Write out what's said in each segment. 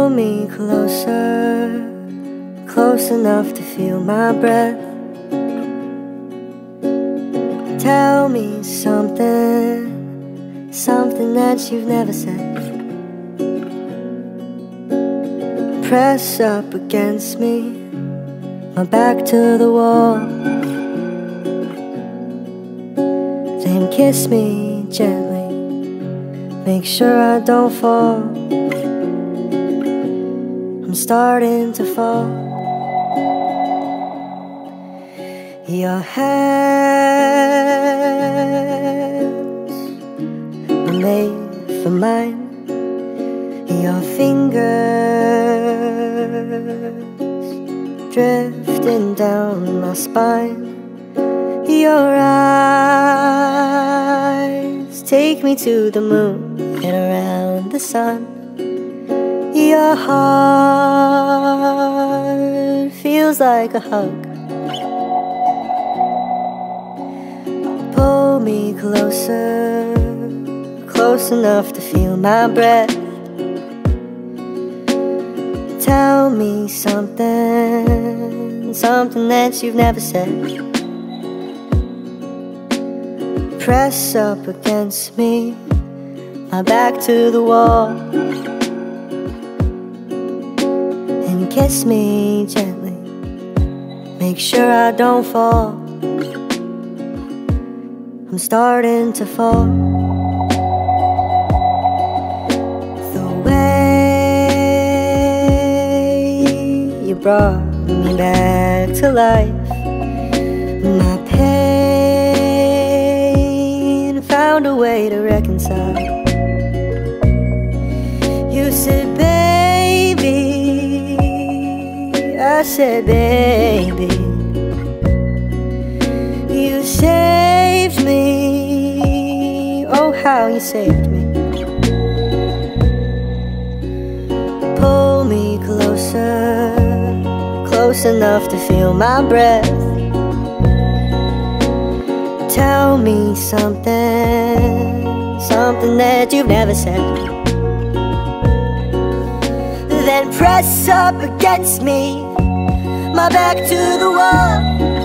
Pull me closer, close enough to feel my breath. Tell me something, something that you've never said. Press up against me, my back to the wall. Then kiss me gently, make sure I don't fall. I'm starting to fall. Your hands were made for mine. Your fingers drifting down my spine. Your eyes take me to the moon and around the sun. Your heart feels like a hug. Pull me closer, close enough to feel my breath. Tell me something, something that you've never said. Press up against me, my back to the wall. And kiss me gently, make sure I don't fall. I'm starting to fall. The way you brought me back to life, my pain found a way to reconcile. You said, baby, I said, baby. You saved me, oh how you saved me. Pull me closer, close enough to feel my breath. Tell me something, something that you've never said. Then press up against me, my back to the wall.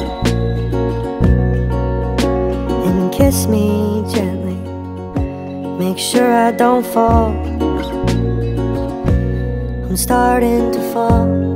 And kiss me gently, make sure I don't fall. I'm starting to fall.